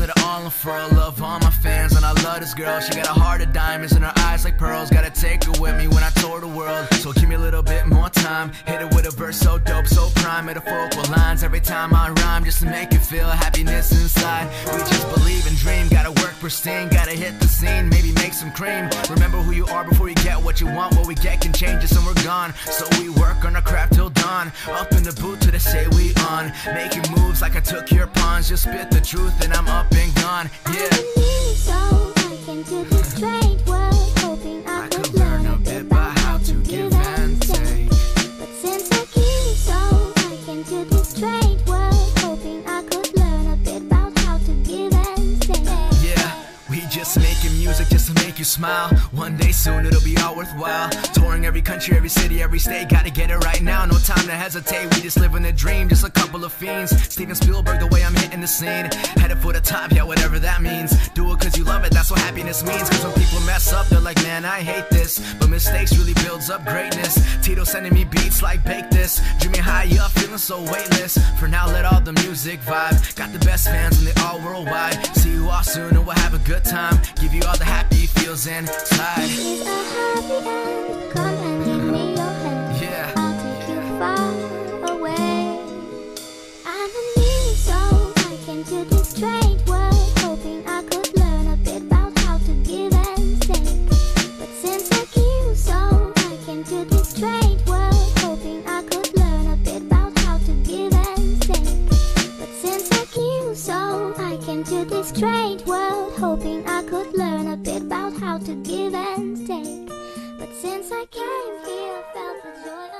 let it all unfurl. Love all my fans and I love this girl. She got a heart of diamonds and her eyes like pearls. Gotta take her with me when I tour the world. So give me a little bit more time. Hit it with a verse so dope, so prime. Metaphorical lines every time I rhyme, just to make you feel happiness inside. We just believe and dream. Gotta work pristine, gotta hit the scene, maybe make some cream. Remember who you are before you get what you want. What we get can change us and we're gone. So we work on our craft till dawn. Up in the booth till they say we on. Making moves like I took your pawns. Just spit the truth and I'm up and gone. Yeah. So I came to this strange world, hoping I could learn a bit about how to give and take. But since I came, so I came to this strange world, hoping I could learn a bit about how to give and take. Yeah, we just making music just to make you smile. One day soon it'll be all worthwhile. Touring every country, every city, every state. Gotta get it right now, no time to hesitate. We just living the dream, just a couple of fiends. Steven Spielberg, the way I'm hitting the scene. Headed for the top, yeah, whatever that means. Do it cause you love it, that's what happiness means. Cause when people mess up, they're like, man, I hate this. But mistakes really builds up greatness. Tito sending me beats like bake this. Dreaming high up, feeling so weightless. For now, let all the music vibe. Got the best fans and they all worldwide. See you all soon and we'll have a good time. Give you all the happy feels inside. It's a happy end, come and give me your hand. Yeah. I'll take you far away. I'm a new soul, I came to this strange world, hoping I could learn a bit about how to give and take. But since I came, so I came to this strange world, hoping I could learn a bit about how to give and take. But since I came, so I came to this strange world, hoping I could learn a bit about how to give and take. But since I came here, felt the joy of